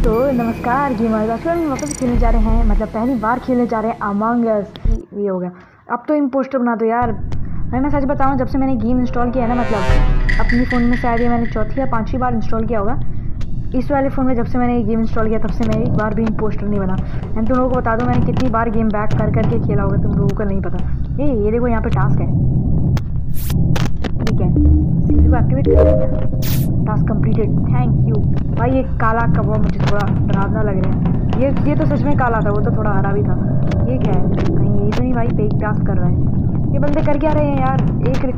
तो नमस्कार गेमर्स, आज हम वापस खेलने जा रहे हैं, मतलब पहली बार खेलने जा रहे हैं अमंग अस। ये हो गया। अब तो इम्पोस्टर बना दो यार। भाई मैं सच बताऊं, जब से मैंने गेम इंस्टॉल किया है ना, मतलब अपनी फ़ोन में शायद ये मैंने चौथी या पांचवी बार इंस्टॉल किया होगा। इस वाले फ़ोन में जब से मैंने ये गेम इंस्टॉल किया तब से मैं एक बार भी इम्पोस्टर नहीं बना। एंड तुम लोगों को बता दो मैंने कितनी बार गेम बैक कर करके खेला होगा, तुम लोगों को नहीं पता। ये देखो यहाँ पे टास्क है, ठीक है, सीरीज को एक्टिवेट कर दिया। Task completed, thank you. भाई ये काला कौवा मुझे थोड़ा डरावना लग रहा है। ये तो सच में काला था, वो तो थोड़ा हरा भी था। ये क्या है? कहीं यही तो नहीं भाई फेक टास्क कर रहा है। ये बंदे कर क्या रहे हैं यार?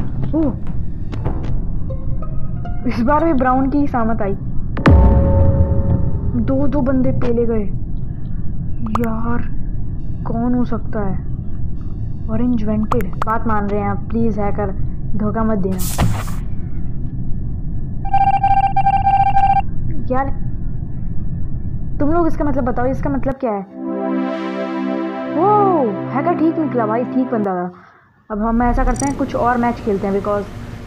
इस बार भी ब्राउन की ही सामत आई। दो बंदे पेले गए यार। कौन हो सकता है? Orange vented. बात मान रहे हैं आप, प्लीज हैकर धोखा मत देना यार। तुम लोग इसका मतलब बताओ, इसका मतलब क्या है? ओ हैकर ठीक निकला भाई, ठीक बंदा था। अब हम ऐसा करते हैं, कुछ और मैच खेलते हैं, बिकॉज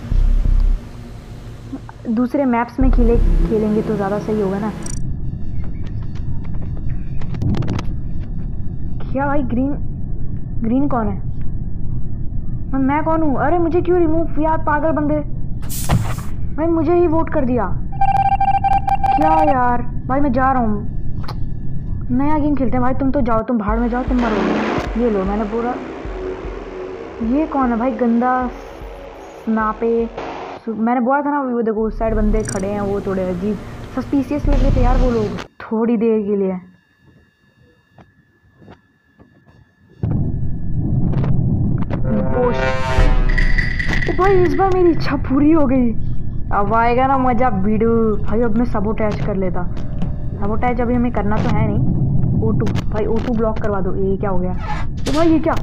दूसरे मैप्स में खेलेंगे तो ज़्यादा सही होगा ना। क्या भाई? ग्रीन कौन है? मैं कौन हूँ? अरे मुझे क्यों रिमूव यार, पागल बंदे। भाई मुझे ही वोट कर दिया क्या यार? भाई मैं जा रहा हूँ, नया गेम खेलते हैं भाई। तुम तो जाओ, तुम भाड़ में जाओ, तुम मरोगे। ये लो, मैंने बोला। ये कौन है भाई? गंदा स्नापे। मैंने बोला था ना, वो देखो उस साइड बंदे खड़े हैं, वो थोड़े अजीब सस्पिशियस लग रहे थे यार वो लोग, थोड़ी देर के लिए। तो भाई इस बार मेरी इच्छा पूरी हो गई। अब आएगा ना मजा वीडियो भाई। अब मैं सबोटैच कर लेता। सबोटैच अभी हमें करना तो है नहीं। O2 भाई, O2 ब्लॉक करवा दो। ये क्या हो गया? तो भाई ये क्या?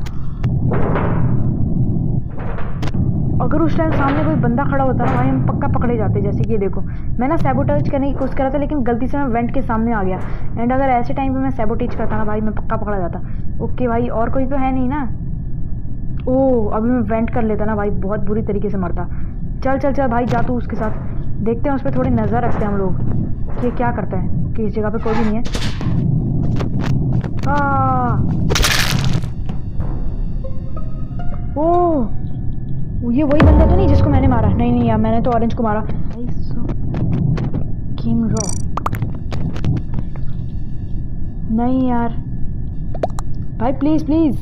अगर उस टाइम सामने कोई बंदा खड़ा होता ना भाई, हम पक्का पकड़े जाते। जैसे कि देखो, मैं ना सैबोटेज करने की कोशिश कर रहा था, लेकिन गलती से मैं वेंट के सामने आ गया। एंड अगर ऐसे टाइम पे मैं सैबोटेज करता ना भाई, मैं पक्का पकड़ा जाता। ओके भाई, और कोई तो है नहीं ना? ओह अभी मैं वेंट कर लेता ना भाई, बहुत बुरी तरीके से मरता। चल भाई, जा तू उसके साथ। देखते हैं उस पर थोड़ी नज़र रखते हैं हम लोग कि क्या करता है। कि इस जगह पे कोई भी नहीं है। ओह ये वही बंदा तो नहीं जिसको मैंने मारा? नहीं यार, मैंने तो ऑरेंज को मारा। King raw. नहीं यार भाई, प्लीज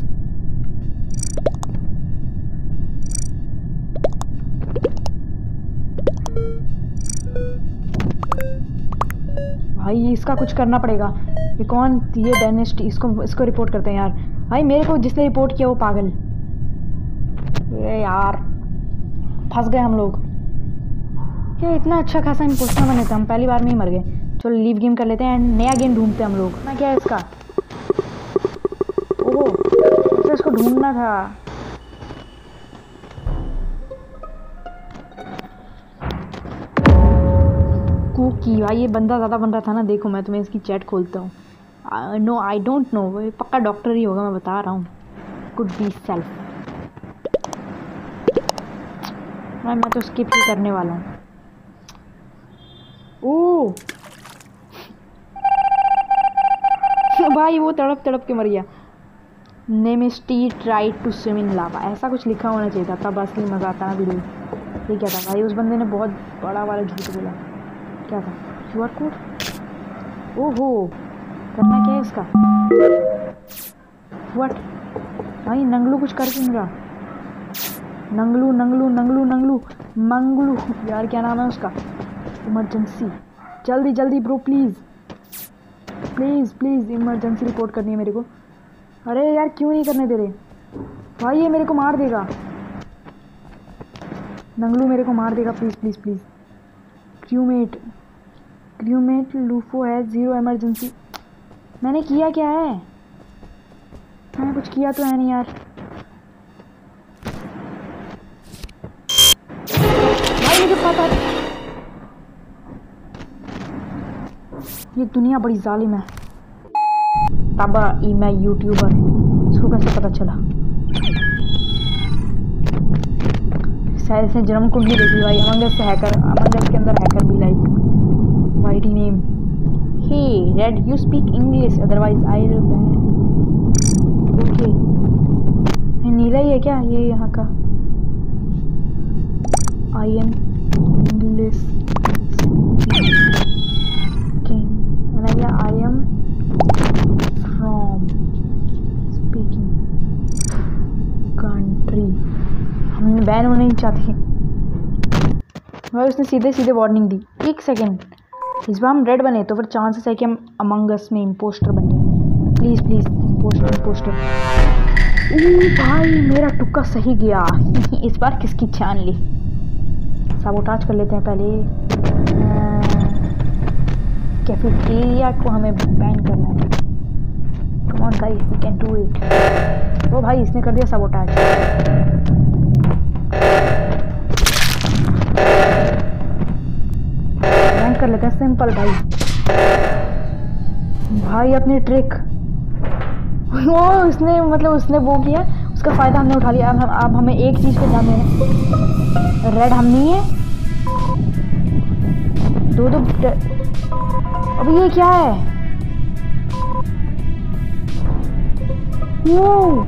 भाई इसका कुछ करना पड़ेगा। ये कौन? ये डायनेस्टी। इसको रिपोर्ट करते हैं यार। भाई मेरे को जिसने रिपोर्ट किया वो पागल। ये यार फंस गए हम लोग। ये इतना अच्छा खासा इम्पोस्टर बने थे, हम पहली बार में ही मर गए। चलो लीव गेम कर लेते हैं एंड नया गेम ढूंढते हैं हम लोग। मैं क्या है इसका? ओहो अच्छा, इसको ढूंढना था। कुकी भाई, ये बंदा ज़्यादा बन रहा था ना। देखो मैं तुम्हें इसकी चैट खोलता हूँ। नो आई डोंट नो, पक्का डॉक्टर ही होगा, मैं बता रहा हूँ। Could be self. मैं तो स्किप ही करने वाला हूँ। ओह भाई वो तड़प के मर गया। नेमिस्टी tried to swim in lava, ऐसा कुछ लिखा होना चाहिए था, तब असली मज़ा आता ना वीडियो। ये क्या था भाई? उस बंदे ने बहुत बड़ा वाला झूठ बोला। क्या था? QR code? ओहो करना क्या है इसका? व्हाट भाई? नंगलू कुछ कर क्यों रहा? मंगलू यार, क्या नाम है उसका? इमरजेंसी, जल्दी ब्रो, प्लीज इमरजेंसी रिपोर्ट करनी है मेरे को। अरे यार क्यों नहीं करने दे रहे भाई? ये मेरे को मार देगा। नंगलू मेरे को मार देगा, प्लीज। क्रूमेट लूफो है 0 इमरजेंसी। मैंने किया क्या है? मैंने कुछ किया तो है नहीं यार। भाई मुझे पता, ये दुनिया बड़ी जालिम है। तब मैं यूट्यूबर, इसको कैसे पता चला? शायद इसने जन्म कुंडली देखी भाई। अमंग अस के अंदर हैकर भी like whitey name. Hey red you speak English otherwise I will ban. Okay नीला ही है क्या ये यहाँ का? I am English I am from speaking country. हमने बैन होना नहीं चाहती भाई, उसने सीधे सीधे वार्निंग दी। एक सेकेंड, इस बार हम रेड बने तो फिर चांसेस है कि हम अमंग अस में इम्पोस्टर बन जाए। Please please impostor. भाई मेरा तुक्का सही गया इस बार किसकी जान ली। साबोटाज कर लेते हैं पहले। कैफेटेरिया को हमें बैन करना है। Come on guys we can do it. ओ भाई इसने कर दिया साबोटाज। बैन कर लेते हैं सिंपल भाई अपनी ट्रिक। वो उसने वो किया, उसका फ़ायदा हमने उठा लिया। अब हमें एक चीज़ पे ध्यान देना, रेड हम नहीं है। दो अब ये क्या है? वो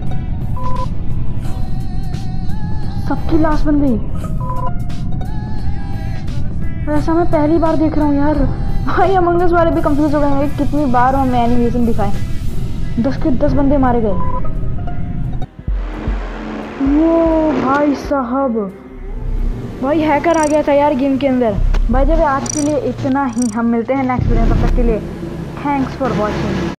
सबकी लाश बन गई। ऐसा मैं पहली बार देख रहा हूँ यार। भाई अमंग अस वाले भी कंफ्यूज हो गए हैं, कितनी बार हमें एनिमेशन दिखाए। 10 के 10 बंदे मारे गए। वो भाई साहब, भाई हैकर आ गया था यार गेम के अंदर। भाई जब आज के लिए इतना ही, हम मिलते हैं नेक्स्ट वीडियो में, तब तक के लिए थैंक्स फॉर वॉचिंग।